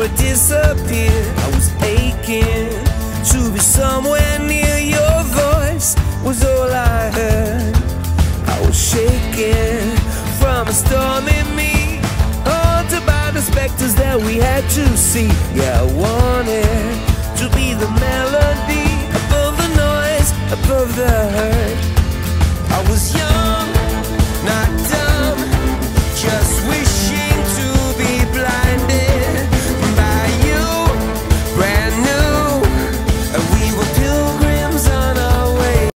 before it disappeared. I was aching to be somewhere near your voice, was all I heard. I was shaking from a storm in me, haunted by the specters that we had to see. Yeah, I wanted